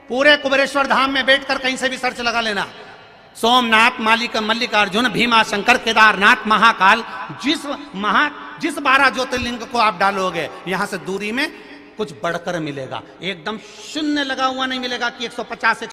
पूरे कुबेरेश्वर धाम में बैठकर कहीं से भी सर्च लगा लेना, सोमनाथ, मल्लिकार्जुन, भीमा शंकर, केदारनाथ, महाकाल, जिस 12 ज्योतिर्लिंग को आप डालोगे, यहां से दूरी में कुछ बढ़कर मिलेगा। एकदम शून्य लगा हुआ नहीं मिलेगा कि 150